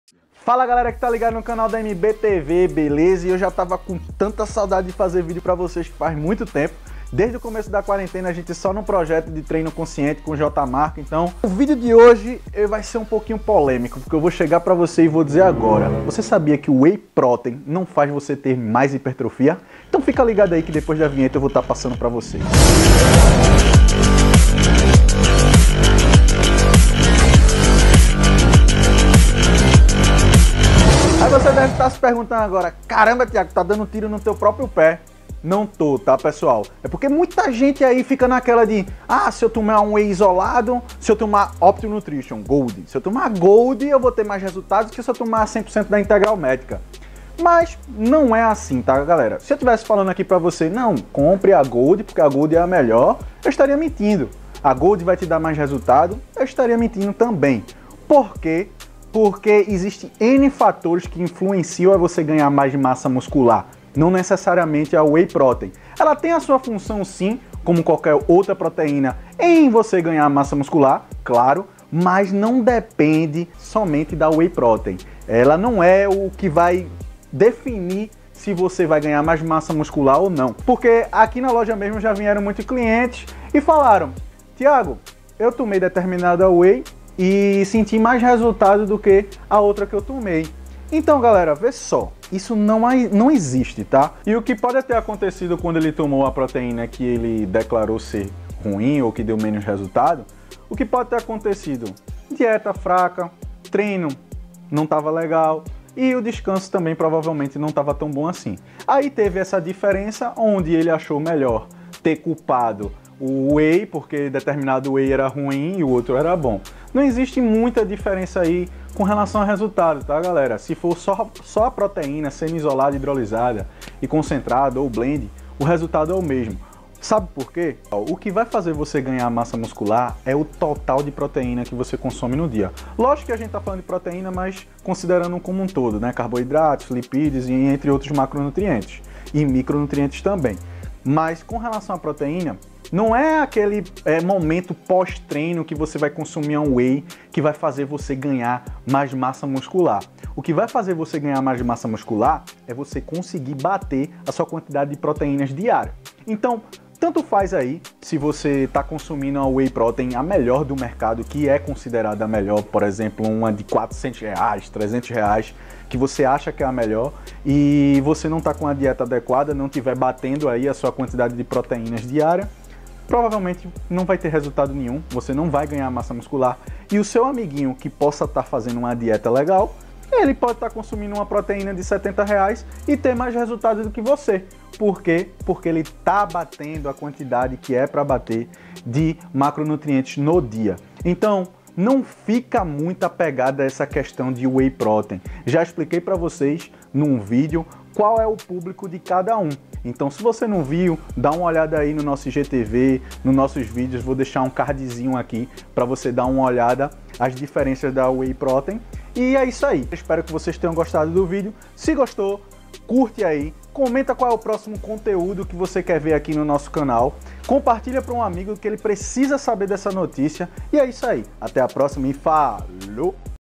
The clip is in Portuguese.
Fala galera que tá ligado no canal da MBTV, beleza? E eu já tava com tanta saudade de fazer vídeo pra vocês que faz muito tempo. Desde o começo da quarentena a gente só no projeto de treino consciente com o J Marco. Então o vídeo de hoje vai ser um pouquinho polêmico, porque eu vou chegar pra você e vou dizer agora: você sabia que o Whey Protein não faz você ter mais hipertrofia? Então fica ligado aí que depois da vinheta eu vou estar passando pra vocês. Aí você deve estar se perguntando agora: caramba, Thiago, tá dando tiro no teu próprio pé. Não tô, tá, pessoal? É porque muita gente aí fica naquela de: ah, se eu tomar um whey isolado, se eu tomar Optimum Nutrition Gold, se eu tomar Gold eu vou ter mais resultados que se eu tomar 100% da Integral Médica. Mas não é assim, tá, galera? Se eu estivesse falando aqui pra você: não, compre a Gold porque a Gold é a melhor, eu estaria mentindo. A Gold vai te dar mais resultado, eu estaria mentindo também. Por quê? Porque existem N fatores que influenciam a você ganhar mais massa muscular, não necessariamente a Whey Protein. Ela tem a sua função sim, como qualquer outra proteína, em você ganhar massa muscular, claro, mas não depende somente da Whey Protein. Ela não é o que vai definir se você vai ganhar mais massa muscular ou não. Porque aqui na loja mesmo já vieram muitos clientes e falaram: Thiago, eu tomei determinada Whey e senti mais resultado do que a outra que eu tomei. Então, galera, vê só, isso não existe, tá? E o que pode ter acontecido quando ele tomou a proteína que ele declarou ser ruim ou que deu menos resultado, o que pode ter acontecido? Dieta fraca, treino não estava legal e o descanso também provavelmente não estava tão bom assim. Aí teve essa diferença onde ele achou melhor ter culpado o whey, porque determinado whey era ruim e o outro era bom. Não existe muita diferença aí com relação ao resultado, tá, galera? Se for só a proteína semi-isolada, hidrolisada e concentrada ou blend, o resultado é o mesmo. Sabe por quê? O que vai fazer você ganhar massa muscular é o total de proteína que você consome no dia. Lógico que a gente tá falando de proteína, mas considerando como um todo, né? Carboidratos, lipídios e entre outros macronutrientes. E micronutrientes também. Mas com relação à proteína, não é aquele momento pós-treino que você vai consumir um whey que vai fazer você ganhar mais massa muscular. O que vai fazer você ganhar mais massa muscular é você conseguir bater a sua quantidade de proteínas diária. Então, tanto faz aí se você está consumindo a Whey Protein, a melhor do mercado, que é considerada a melhor, por exemplo, uma de R$400, R$300, que você acha que é a melhor, e você não está com a dieta adequada, não estiver batendo aí a sua quantidade de proteínas diária, provavelmente não vai ter resultado nenhum, você não vai ganhar massa muscular. E o seu amiguinho que possa estar fazendo uma dieta legal, ele pode estar consumindo uma proteína de R$70 e ter mais resultado do que você. Por quê? Porque ele está batendo a quantidade que é para bater de macronutrientes no dia. Então, não fica muito apegado a essa questão de Whey Protein. Já expliquei para vocês num vídeo qual é o público de cada um. Então, se você não viu, dá uma olhada aí no nosso IGTV, nos nossos vídeos. Vou deixar um cardzinho aqui para você dar uma olhada às diferenças da Whey Protein. E é isso aí. Espero que vocês tenham gostado do vídeo. Se gostou, curte aí. Comenta qual é o próximo conteúdo que você quer ver aqui no nosso canal. Compartilha para um amigo que ele precisa saber dessa notícia. E é isso aí. Até a próxima e falou!